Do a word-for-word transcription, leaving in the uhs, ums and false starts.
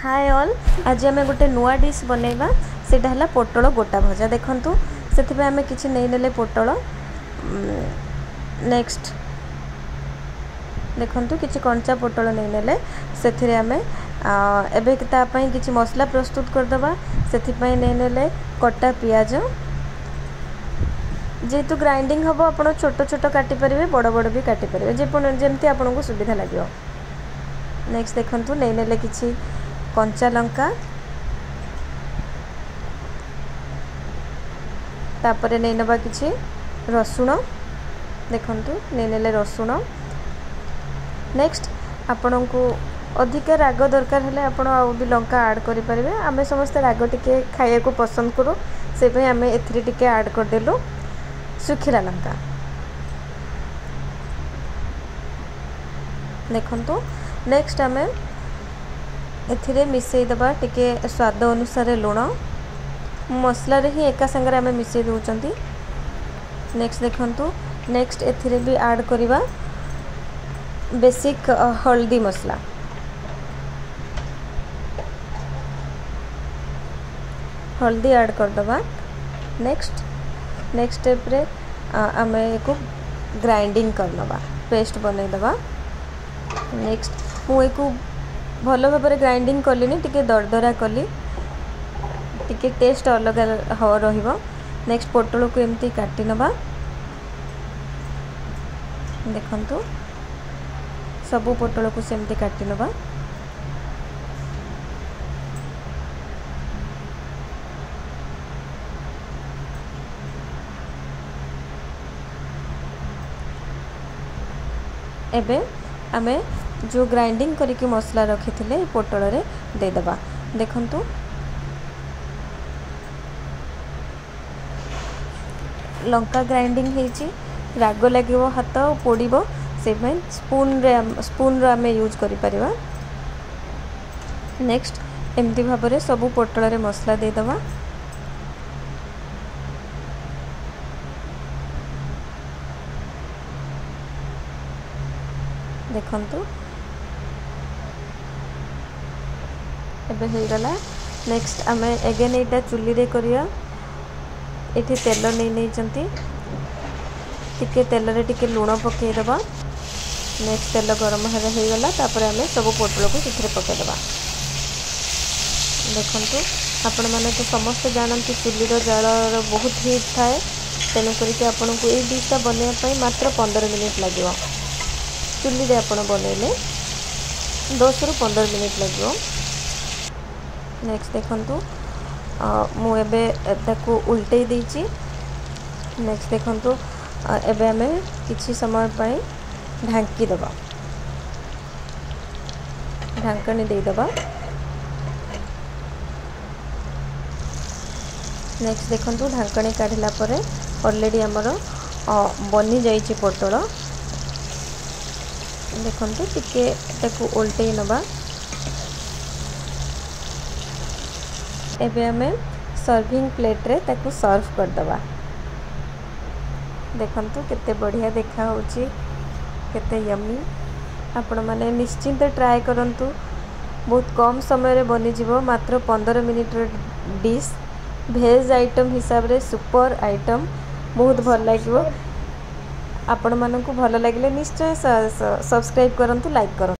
Hi all आज आम गोटे नुआ डिश बनैबा सेटा हला पोटल गोटा भजा देखंतु सेति आम किछि नै नेले पोटल नेक्स्ट देखंतु किछि कंचा पोटल नै नेले सेथिरे आम एबे ता पई किछि मसला प्रस्तुत कर दबा सेति पई नै नेले कटा पियाज जेतु ग्राइंडिंग हबो आपण छोट छोट काटि परिबे बड़ बड़ भी काटि परिबे जे जेमति आपनको सुविधा लागियो। नेक्स्ट देखंतु नै नेले किछि कंचा लंका तापरे नै नबा किछि रसुण देखंतु नै नेले रसुण। नेक्स्ट आपण को अधिक राग दरकार हेले आपण आ भी लंका ऐड करि परिबे आमे समस्त राग टिके खाइया को पसंद करू से भई आमे एथरे टिके ऐड कर देलु सुखिला लंका देखंतु। नेक्स्ट आमे एथिरे मिसई दबा टिके स्वाद अनुसार लुण मसला रे ही एका संगे आमे मिसई दउचंती। नेक्स्ट देखंतु नेक्स्ट एथिरे भी ऐड करिवा बेसिक हल्दी मसला हल्दी ऐड कर दबा। नेक्स्ट नेक्स्ट स्टेप रे आमे एको ग्राइंडिंग कर नबा पेस्ट बनै दबा। नेक्स्ट मु एको भलो भाबरे ग्राइंडिंग कलिनी टिके दरदरा कली टिके टेस्ट अलग हो रहिबो। नेक्स्ट पोटल को एमती काटी नबा देखंतु सबु पोटल को सेमती काटी नबा। एबे आमे जो ग्राइंडिंग करिकी मसला रखी थिले पोटल रे दे दबा देखंतु लंका ग्राइंडिंग हेची राग लागिवो हाथ पोड़ीबो से भाई स्पून रे स्पून रो आमे यूज करि परिबा। नेक्स्ट एमती भाबरे सबु पोटल रे मसला दे दबा देखंतु एबे हो गला। नेक्स्ट आमे अगेन एटा चुल्ली रे करिया एठी तेल नै नै चंती टिके तेल रे टिके लूण पके दबा। नेक्स्ट तेल गरम हेरे हो गला तापर आमे सब पोटल को सिथरे पके दबा देखंतु आपण माने तो समस्त जानंती चुल्ली रो जाल रो बहुत हीट थाए तेनु करिके आपण को ए डिशटा बनेया पई मात्र पंद्रह मिनिट लागियो चुल्ली रे आपण बनेले दस रु पंद्रह मिनिट लागियो। नेक्स्ट देखंतु मु एबे ताकू उल्टै देछि। नेक्स्ट देखंतु एबे हमें किछि समय पई ढांकी दबा ढांकनी दे दबा। नेक्स्ट देखंतु ढांकनी काढिला परे ऑलरेडी हमर बनी जाइछि पोटल देखंतु टिके ताकू उल्टै नबा। एबे हमें सर्विंग प्लेट रे ताकू सर्व कर दबा देखंतु केते बढ़िया देखा होची केते यम्मी आपण माने निश्चिंत ट्राई करंतु बहुत कम समय रे बनी जीवो मात्र पंद्रह मिनिट रे डिश भेज आइटम हिसाब रे सुपर आइटम बहुत भल लागिवो। आपण मानकु भल लागिले निश्चय सब्सक्राइब करंतु लाइक करंतु।